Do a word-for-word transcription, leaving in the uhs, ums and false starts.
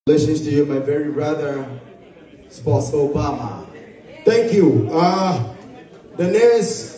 Congratulations to you, my very brother, Spouse Obama. Thank you. Uh, the next